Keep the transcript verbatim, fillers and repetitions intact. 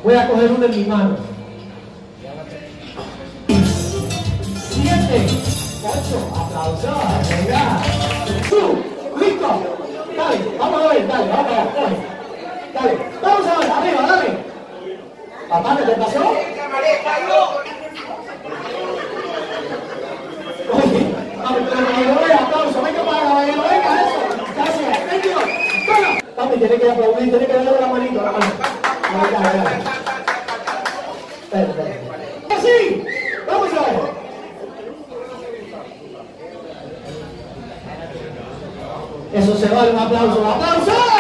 Voy a coger uno en mi mano. Siete, ocho, aplausos, venga. Tú, listo. Dale, vamos a ver, dale, vamos a ver, coge. Dale, vamos a ver, arriba, dale. Papá, ¿qué te pasó? Oye, papi, pero que no vea aplauso, venga para acá, venga, venga, eso. Gracias, thank you. Venga. Papi, tiene que aplaudir, tiene que darle la manito, la mano. Dale, dale, dale. Espera, espera. ¡Así! ¡Vamos a ver! Eso se vale un aplauso, ¡aplauso!